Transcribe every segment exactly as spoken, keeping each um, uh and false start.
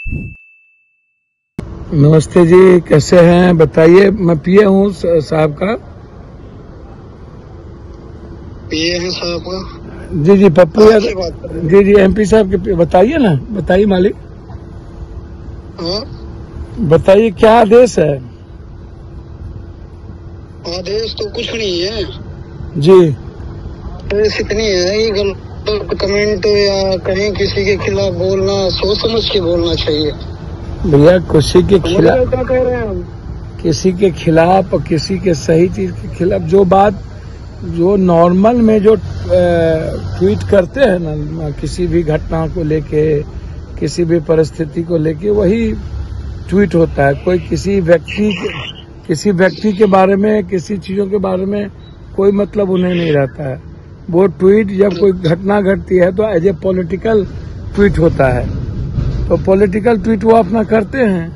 नमस्ते जी, कैसे हैं बताइए। मैं पीए हूँ साहब का। पीए हैं साहब का? जी जी, पप्पू यादव जी जी, एमपी साहब के। बताइए ना, बताइए मालिक। हाँ, बताइए क्या आदेश है। आदेश तो कुछ नहीं है जी। आदेश इतनी है, ये गलत कमेंट या कहीं किसी के खिलाफ बोलना सोच समझ के बोलना चाहिए भैया, किसी के खिलाफ, क्या कह रहे हैं हम? किसी के खिलाफ और किसी के सही चीज के खिलाफ जो बात, जो नॉर्मल में जो ट्वीट करते हैं ना, किसी भी घटना को लेके, किसी भी परिस्थिति को लेके, वही ट्वीट होता है। कोई किसी व्यक्ति किसी व्यक्ति के बारे में, किसी चीजों के बारे में कोई मतलब उन्हें नहीं रहता है। वो ट्वीट जब कोई घटना घटती है तो एज ए पॉलिटिकल ट्वीट होता है, तो पॉलिटिकल ट्वीट वो अपना करते हैं।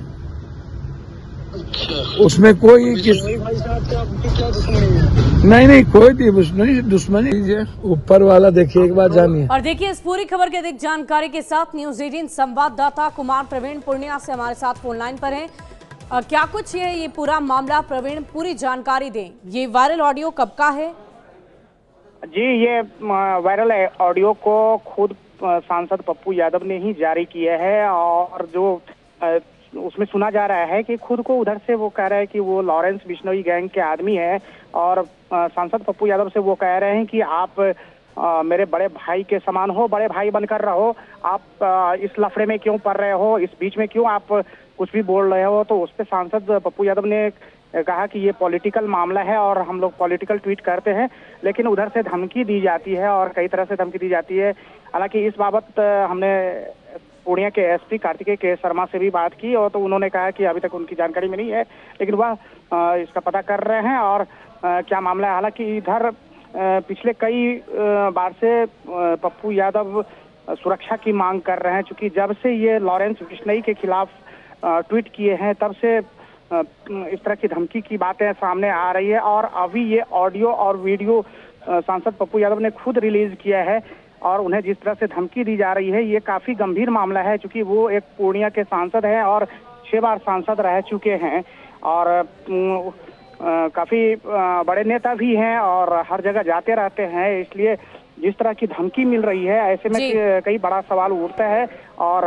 उसमें कोई किस भाई साहब से आपकी क्या दुश्मनी है? नहीं नहीं, कोई दुश्मनी दुश्मनी लीजिए, ऊपर वाला देखिए, एक बार जानिए। और देखिए इस पूरी खबर की अधिक जानकारी के साथ न्यूज एटीन संवाददाता कुमार प्रवीण पूर्णिया से हमारे साथ फोन लाइन पर हैं। आ, क्या कुछ ये ये पूरा मामला, प्रवीण पूरी जानकारी दें। ये वायरल ऑडियो कब का है? जी, ये वायरल ऑडियो को खुद सांसद पप्पू यादव ने ही जारी किया है, और जो उसमें सुना जा रहा है कि खुद को उधर से वो कह रहे हैं कि वो लॉरेंस बिश्नोई गैंग के आदमी है, और सांसद पप्पू यादव से वो कह रहे हैं कि आप आ, मेरे बड़े भाई के समान हो, बड़े भाई बनकर रहो, आप आ, इस लफड़े में क्यों पड़ रहे हो, इस बीच में क्यों आप कुछ भी बोल रहे हो। तो उस पर सांसद पप्पू यादव ने कहा कि ये पॉलिटिकल मामला है और हम लोग पॉलिटिकल ट्वीट करते हैं, लेकिन उधर से धमकी दी जाती है और कई तरह से धमकी दी जाती है। हालांकि इस बाबत हमने पूर्णिया के एसपी कार्तिकेय के शर्मा से भी बात की, और तो उन्होंने कहा कि अभी तक उनकी जानकारी में नहीं है, लेकिन वह इसका पता कर रहे हैं और क्या मामला है। हालांकि इधर पिछले कई बार से पप्पू यादव सुरक्षा की मांग कर रहे हैं, क्योंकि जब से ये लॉरेंस बिश्नोई के खिलाफ ट्वीट किए हैं तब से इस तरह की धमकी की बातें सामने आ रही है। और अभी ये ऑडियो और वीडियो सांसद पप्पू यादव ने खुद रिलीज किया है, और उन्हें जिस तरह से धमकी दी जा रही है ये काफी गंभीर मामला है, क्योंकि वो एक पूर्णिया के सांसद हैं और छह बार सांसद रह चुके हैं, और काफी बड़े नेता भी हैं और हर जगह जाते रहते हैं। इसलिए जिस तरह की धमकी मिल रही है, ऐसे में कई बड़ा सवाल उठता है, और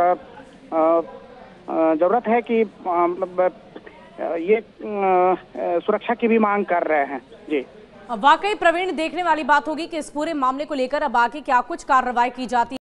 जरूरत है कि ये सुरक्षा की भी मांग कर रहे हैं। जी, वाकई प्रवीण, देखने वाली बात होगी कि इस पूरे मामले को लेकर अब आगे क्या कुछ कार्रवाई की जाती है।